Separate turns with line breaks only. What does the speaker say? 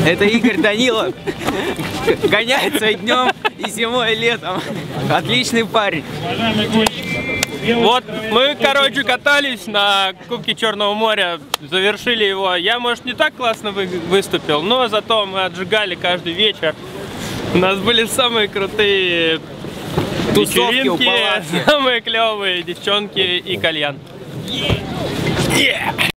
Это Игорь Данилов. Гоняется и днем, и зимой, и летом. Отличный парень.
Вот мы, короче, катались на Кубке Черного моря, завершили его. Я, может, не так классно выступил, но зато мы отжигали каждый вечер. У нас были самые крутые вечеринки, самые клевые девчонки и кальян.